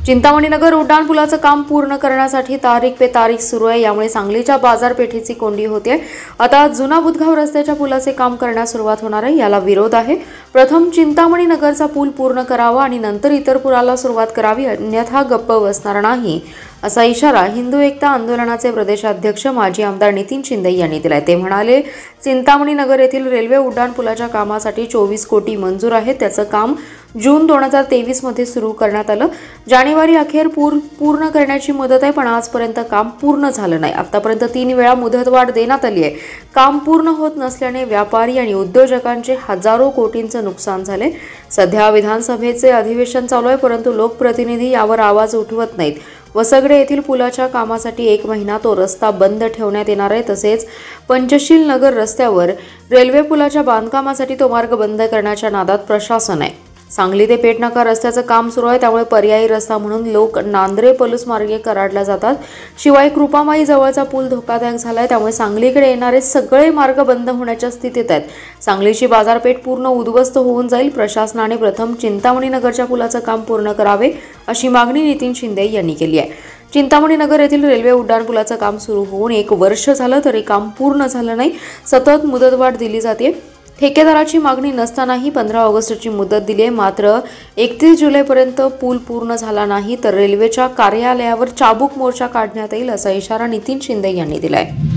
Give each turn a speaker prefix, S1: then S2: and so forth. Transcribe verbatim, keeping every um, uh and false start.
S1: चिंतामणी नगर उड्डाणपुलाचं काम पूर्ण करण्यासाठी तारीख पे तारीख सुरू आहे। यामुळे सांगलीच्या बाजारपेठेची कोंडी होते। आता जुना बुधगाव रस्त्याच्या पुलाचे काम करण्यास सुरुवात होणार आहे, याला विरोध आहे। प्रथम चिंतामणी नगरचा पूल पूर्ण करावा आणि नंतर इतर पुलाला सुरुवात करावी, अन्यथा गप्प बसणार नाही असा इशारा हिंदू एकता आंदोलनाचे प्रदेशाध्यक्ष माजी आमदार नितीन शिंदे यांनी दिलाय। ते म्हणाले, चिंतामणी नगर येथील रेल्वे उड्डाणपुलाच्या कामासाठी चोवीस कोटी मंजूर आहे। त्याचं काम जून दोन हजार तेवीस मध्ये सुरू करण्यात आलं। जानेवारी अखेर पूर पूर्ण करण्याची मुदत आहे, पण आजपर्यंत काम पूर्ण झालं नाही। आतापर्यंत तीन वेळा मुदतवाढ देण्यात आली आहे। काम पूर्ण होत नसल्याने व्यापारी आणि उद्योजकांचे हजारो कोटींचे नुकसान झाले। सध्या विधानसभेचे अधिवेशन चालू आहे, परंतु लोकप्रतिनिधी यावर आवाज उठवत नाहीत। वसगडे येथील पुलाच्या कामासाठी एक महिना तो रस्ता बंद ठेवण्यात येणार आहे। तसेच पंचशील नगर रस्त्यावर रेल्वे पुलाच्या बांधकामासाठी तो मार्ग बंद करण्याच्या नादात प्रशासन आहे। सांगली ते पेटनाका रस्त्याचं काम सुरू आहे, त्यामुळे पर्यायी रस्ता म्हणून लोक नांद्रे पलूस मार्गे कराडला जातात। शिवाय कृपामाई जवळचा पूल धोकादायक झालाय, त्यामुळे सांगलीकडे येणारे सगळे मार्ग बंद होण्याच्या स्थितीत आहेत। सांगलीची बाजारपेठ पूर्ण उद्ध्वस्त होऊन जाईल। प्रशासनाने प्रथम चिंतामणी नगरच्या पुलाचं काम पूर्ण करावे अशी मागणी नितीन शिंदे यांनी केली आहे। चिंतामणी नगर येथील रेल्वे उड्डाणपुलाचं काम सुरू होऊन एक वर्ष झालं तरी काम पूर्ण झालं नाही। सतत मुदतवाढ दिली जाते। ठेकेदाराची मागणी नसतानाही पंधरा ऑगस्टची मुदत दिली आहे, मात्र एकतीस जुलैपर्यंत पूल पूर्ण झाला नाही तर रेल्वेच्या कार्यालयावर चाबूक मोर्चा काढण्यात येईल असा इशारा नितीन शिंदे यांनी दिलाय।